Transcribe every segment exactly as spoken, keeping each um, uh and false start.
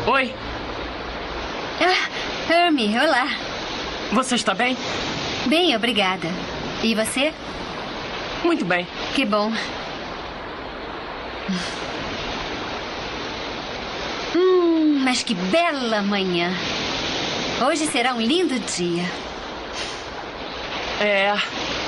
Oi. Ah, Hermie, olá. Você está bem? Bem, obrigada. E você? Muito bem. Que bom. Hum, mas que bela manhã. Hoje será um lindo dia. É.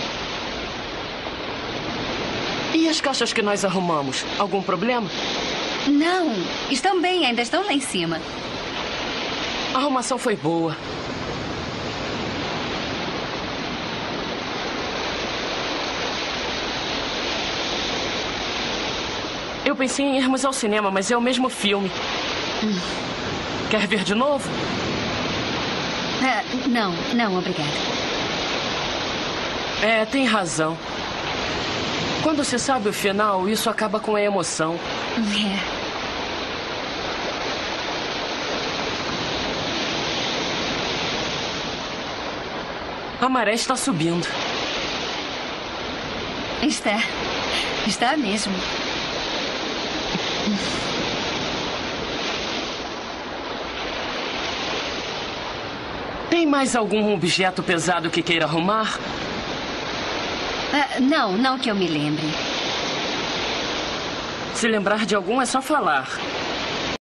E as caixas que nós arrumamos? Algum problema? Não, estão bem, ainda estão lá em cima. A arrumação foi boa. Eu pensei em irmos ao cinema, mas é o mesmo filme. Hum. Quer ver de novo? Ah, não, não, obrigada. É, tem razão. Quando se sabe o final, isso acaba com a emoção. É. A maré está subindo. Está. Está mesmo. Tem mais algum objeto pesado que queira arrumar? Ah, não, não que eu me lembre. Se lembrar de algum, é só falar.